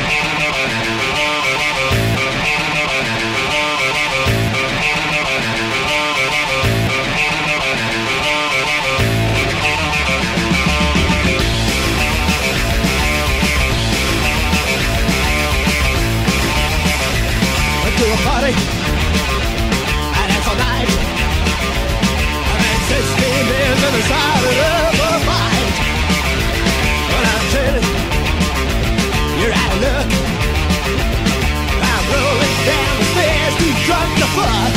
To a party, and it's all night. I've had 16 beers in the side of a fight. When I'm telling you're out of luck, I'm rolling down the stairs, too drunk to fuck.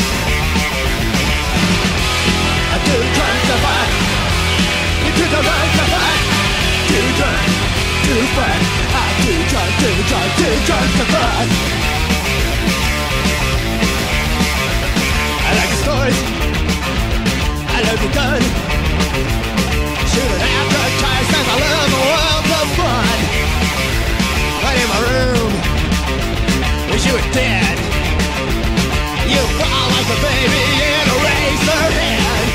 I'm too drunk to fuck. You're too drunk to fuck. Too drunk to fuck. I'm too drunk to fuck. I like the stories, I love the gun. Shooting after tires, cause I love the world of fun. Right in my room, wish you were dead. You fall like a baby in a Eraserhead.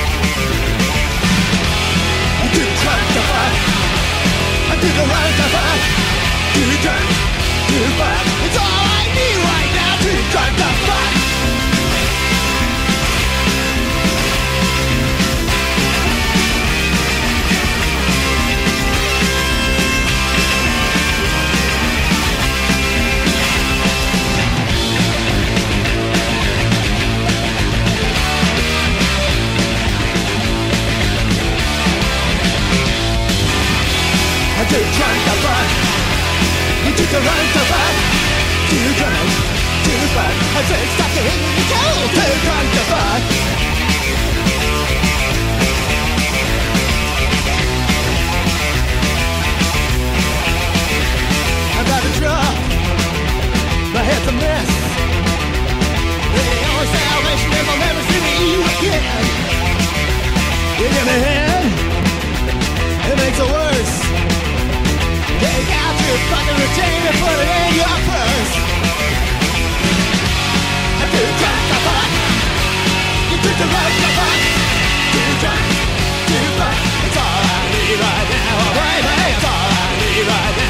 I'm too drunk to fuck. I'm too drunk to fuck. Too drunk to fuck. It's all I need right now. Too drunk to fuck. Too drunk to fuck. You too drunk to fuck. Too drunk to fuck. I said stop the hit me cold. Too drunk to fuck. I'm driving drunk. My head's a mess. The only salvation is I'll never see you again. You give me a hand, it makes it worse. Take out your fucking routine and put it in your purse. I'm too drunk to fuck. You're too drunk to fuck. Too drunk to fuck. It's all I need right now, baby. It's all I need right now.